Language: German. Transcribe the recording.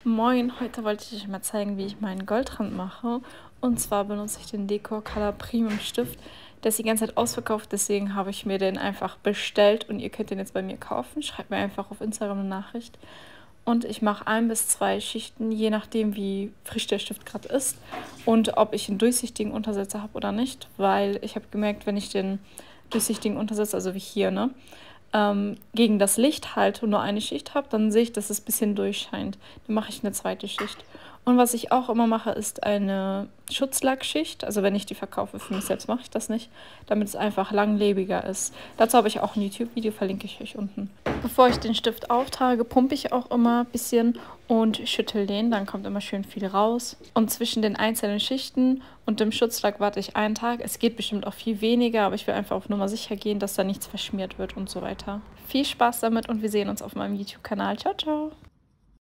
Moin, heute wollte ich euch mal zeigen, wie ich meinen Goldrand mache. Und zwar benutze ich den Decor Color Premium Stift. Der ist die ganze Zeit ausverkauft, deswegen habe ich mir den einfach bestellt und ihr könnt den jetzt bei mir kaufen. Schreibt mir einfach auf Instagram eine Nachricht. Und ich mache 1 bis 2 Schichten, je nachdem wie frisch der Stift gerade ist und ob ich einen durchsichtigen Untersetzer habe oder nicht. Weil ich habe gemerkt, wenn ich den durchsichtigen Untersetzer, also wie hier, ne, gegen das Licht halte und nur eine Schicht habe, dann sehe ich, dass es ein bisschen durchscheint. Dann mache ich eine zweite Schicht. Und was ich auch immer mache, ist eine Schutzlackschicht. Also wenn ich die verkaufe für mich selbst, mache ich das nicht, damit es einfach langlebiger ist. Dazu habe ich auch ein YouTube-Video, verlinke ich euch unten. Bevor ich den Stift auftrage, pumpe ich auch immer ein bisschen und schüttel den. Dann kommt immer schön viel raus. Und zwischen den einzelnen Schichten und dem Schutzlack warte ich einen Tag. Es geht bestimmt auch viel weniger, aber ich will einfach auf Nummer sicher gehen, dass da nichts verschmiert wird und so weiter. Viel Spaß damit und wir sehen uns auf meinem YouTube-Kanal. Ciao, ciao!